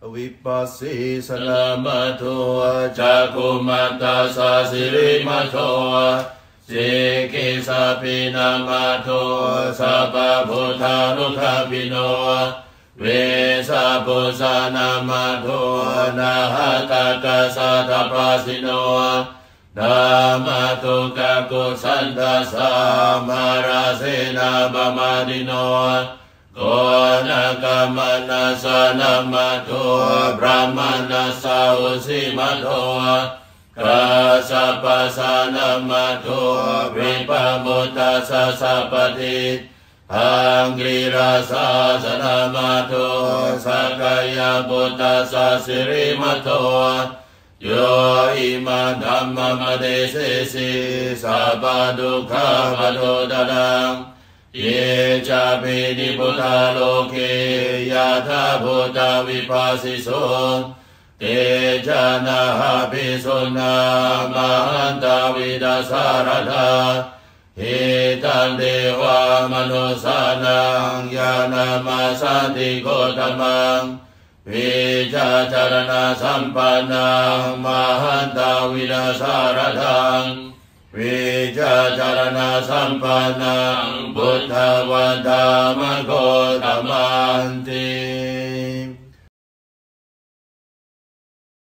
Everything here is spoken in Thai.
วิปัสสิสนามัทโทจักขุมัตตาสสิริมัทโทสิกิสัพพินามัทโทสัพพพุทธานุภาพิโนเวสาปุสานามัทโทนาหตากาสัทธปัสสิโนนามาตุกะกุสันตัสสามาราเสนาบามาดิโนโกนะกามานัสสะนามัทโทพระมานัสสะอุสิมัทโทกัสสะปัสสะนามัทโทวิปัมมุตตัสสะสัพพทิอังกิราสาสนามัทโทสักกายปุตตัสสะสิริมัทโทโยอิมาธัมมะมะเดเสสิสัพพทุกขาปโทตนังเยจาปินิพุทธาโลเกยะถาพุทธาวิปัสสิโสเตจานาหะภิสสุนามหันตาวิดัสสารธาเฮตันเทวามนุสานังญาณามาสันติโกตมังวิชาจารณะสัมปันนังมหันตาวิดัสสารธังวิชาจารณะสัมปันนังพุทธวันธรรมโกตมันติ